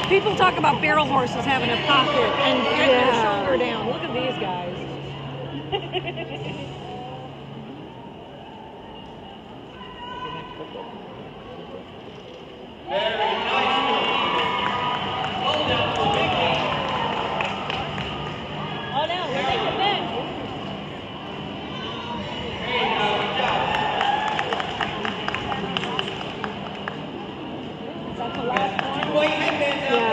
People talk about barrel horses having a pocket and getting their shoulder down. Look at these guys. Oh no, we're taking back. Is that the last one? Two white headbands out